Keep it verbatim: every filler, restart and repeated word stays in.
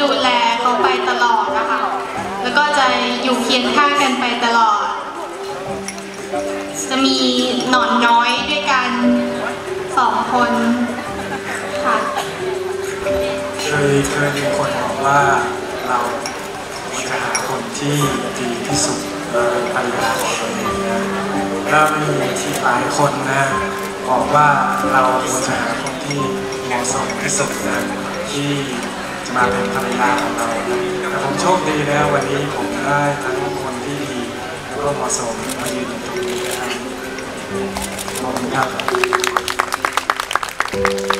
ดูแลเขาไปตลอดนะคะแล้วก็จะอยู่เคียงข้างกันไปตลอดจะมีหนอนน้อยด้วยกันสองคนค่ะเคยเคยมีคนบอกว่าเราจะหาคนที่ดีที่สุดเป็นภรรยาของตัวเองนะแล้วมีที่หลายคนนะบอกว่าเราควรจะหาคนที่เหมาะสมที่สุดนะที่จะมาเป็นภรรยาของเราแต่ผมโชคดีนะวันนี้ผมได้ทั้งคนที่ดีแล้วก็เหมาะสมมายืนอยู่ตรงนี้นะครับขอบคุณครับ